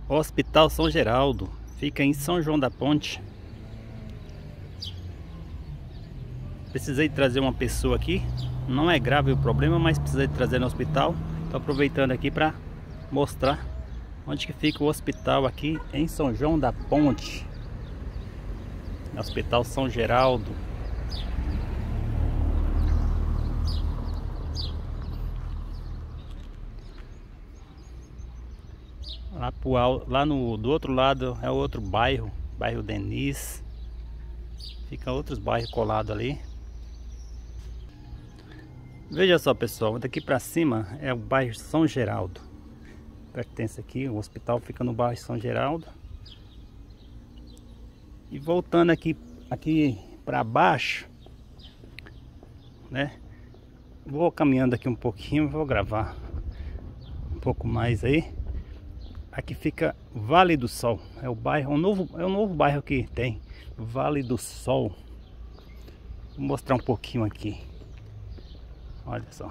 Hospital São Geraldo, fica em São João da Ponte. Precisei trazer uma pessoa aqui, não é grave o problema, mas precisei trazer no hospital. Estou aproveitando aqui para mostrar onde que fica o hospital aqui em São João da Ponte. Hospital São Geraldo. Lá do outro lado é outro bairro, bairro Denis. Fica outros bairros colados ali. Veja só, pessoal, daqui para cima é o bairro São Geraldo. Pertence aqui, o hospital fica no bairro São Geraldo. E voltando aqui para baixo, né? Vou caminhando aqui um pouquinho, vou gravar um pouco mais aí. Aqui fica Vale do Sol, é o bairro, é um novo bairro que tem, Vale do Sol. Vou mostrar um pouquinho aqui. Olha só.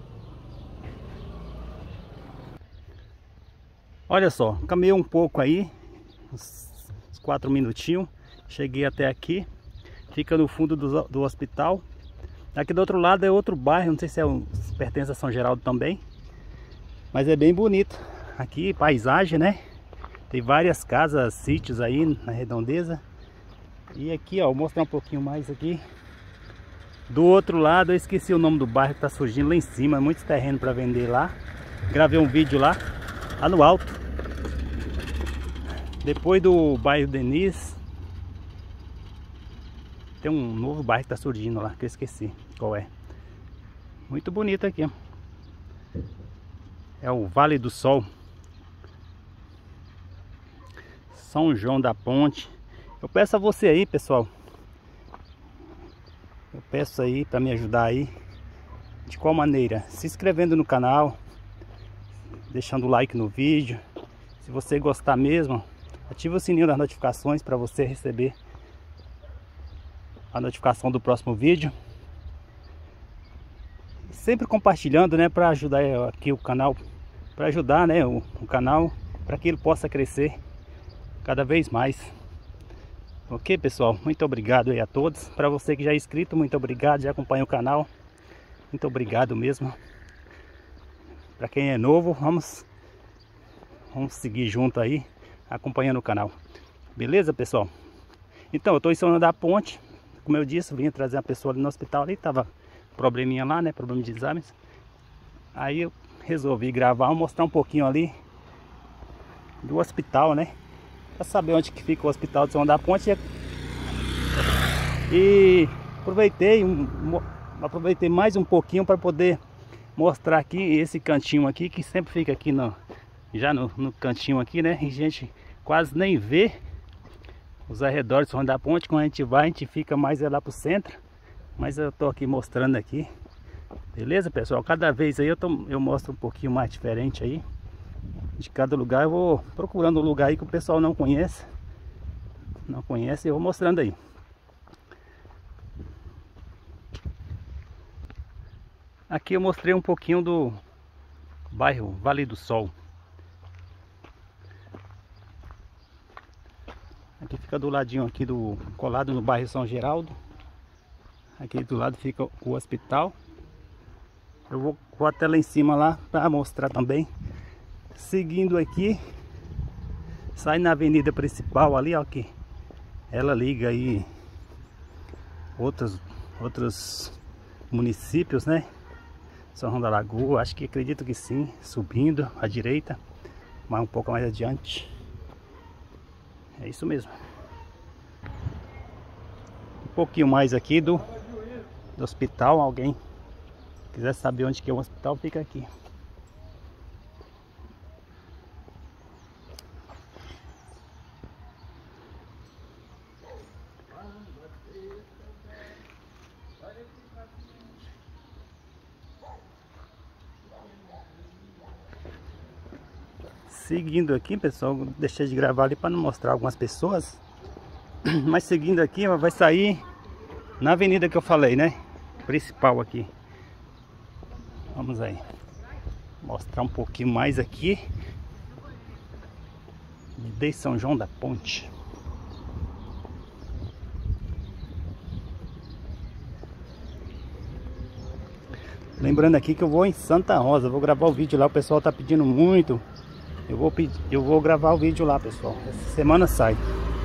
Olha só, caminhei um pouco aí, uns 4 minutinhos, cheguei até aqui. Fica no fundo do hospital. Aqui do outro lado é outro bairro, não sei se pertence a São Geraldo também, mas é bem bonito. Aqui, paisagem, né? Tem várias casas, sítios aí na redondeza. E aqui, ó, vou mostrar um pouquinho mais aqui. Do outro lado, eu esqueci o nome do bairro que tá surgindo lá em cima. Muitos terrenos para vender lá. Gravei um vídeo lá no alto. Depois do bairro Denis, tem um novo bairro que tá surgindo lá, que eu esqueci qual é. Muito bonito aqui, ó. É o Vale do Sol. São João da Ponte. Eu peço a você aí, pessoal. Eu peço aí para me ajudar aí. De qual maneira? Se inscrevendo no canal, deixando o like no vídeo. Se você gostar mesmo, ativa o sininho das notificações para você receber a notificação do próximo vídeo. Sempre compartilhando, né, para ajudar aqui o canal, para ajudar, né, o canal, para que ele possa crescer cada vez mais. Ok, pessoal? Muito obrigado aí a todos. Para você que já é inscrito, muito obrigado. Já acompanha o canal. Muito obrigado mesmo. Para quem é novo, vamos seguir junto aí, acompanhando o canal. Beleza, pessoal? Então, eu estou em São João da Ponte. Como eu disse, vim trazer uma pessoa ali no hospital. Ali tava probleminha lá, né? Problema de exames. Aí eu resolvi gravar, mostrar um pouquinho ali do hospital, né? Para saber onde que fica o hospital de São João da Ponte. E aproveitei mais um pouquinho para poder mostrar aqui esse cantinho aqui, que sempre fica aqui já no cantinho aqui, né? E a gente quase nem vê os arredores de São João da Ponte. Quando a gente vai, a gente fica mais lá pro centro. Mas eu tô aqui mostrando aqui. Beleza, pessoal? Cada vez aí eu mostro um pouquinho mais diferente aí. De cada lugar eu vou procurando um lugar aí que o pessoal não conhece. E eu vou mostrando aí. Aqui eu mostrei um pouquinho do bairro Vale do Sol. Aqui fica do ladinho aqui colado no bairro São Geraldo. Aqui do lado fica o hospital. Eu vou até lá em cima lá para mostrar também. Seguindo aqui, sai na avenida principal ali, ó, que ela liga aí outros municípios, né? São João da Lagoa, acredito que sim, subindo à direita, mas um pouco mais adiante. É isso mesmo. Um pouquinho mais aqui do hospital. Alguém quiser saber onde que é o hospital, fica aqui. Seguindo aqui, pessoal, deixei de gravar ali para não mostrar algumas pessoas. Mas seguindo aqui, vai sair na avenida que eu falei, né? Principal aqui. Vamos aí. Mostrar um pouquinho mais aqui. de São João da Ponte. Lembrando aqui que eu vou em Santa Rosa, vou gravar o vídeo lá, o pessoal tá pedindo muito. Eu vou gravar o vídeo lá, pessoal. Essa semana sai.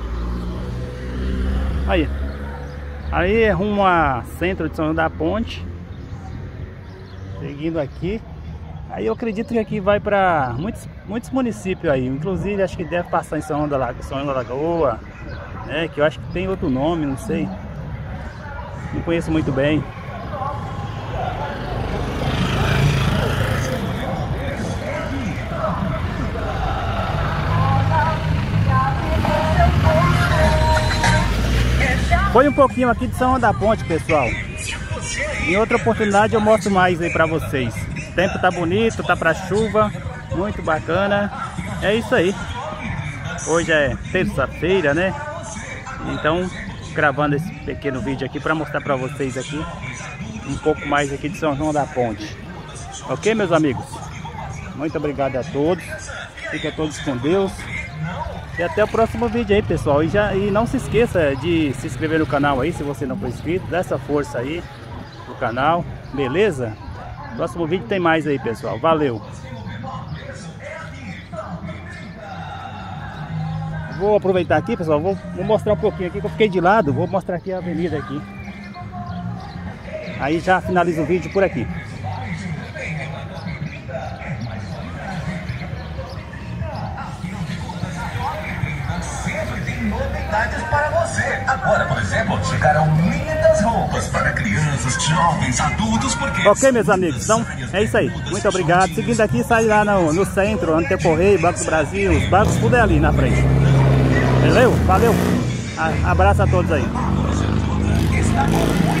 Aí é rumo a centro de São João da Ponte. Seguindo aqui. Aí eu acredito que aqui vai para muitos municípios aí. Inclusive acho que deve passar em São João da Lagoa, né? Que eu acho que tem outro nome, não sei. Não conheço muito bem. Foi um pouquinho aqui de São João da Ponte, pessoal. Em outra oportunidade eu mostro mais aí pra vocês. O tempo tá bonito, tá pra chuva, muito bacana. É isso aí. Hoje é terça-feira, né? Então, gravando esse pequeno vídeo aqui pra mostrar pra vocês aqui um pouco mais aqui de São João da Ponte. Ok, meus amigos? Muito obrigado a todos. Fiquem todos com Deus. E até o próximo vídeo aí, pessoal. E não se esqueça de se inscrever no canal aí, se você não for inscrito. Dá essa força aí pro canal, beleza? Próximo vídeo tem mais aí, pessoal. Valeu! Vou aproveitar aqui, pessoal. Vou mostrar um pouquinho aqui, que eu fiquei de lado. Vou mostrar aqui a avenida aqui. Aí já finalizo o vídeo por aqui. Novidades para você. Agora, por exemplo, chegaram lindas roupas para crianças, jovens, adultos, porque... Ok, meus amigos, então é isso aí. Muito obrigado. Seguindo aqui, sai lá no centro, onde tem o Correio, Banco do Brasil, os bancos, tudo é ali na frente. Valeu? Valeu. Abraço a todos aí.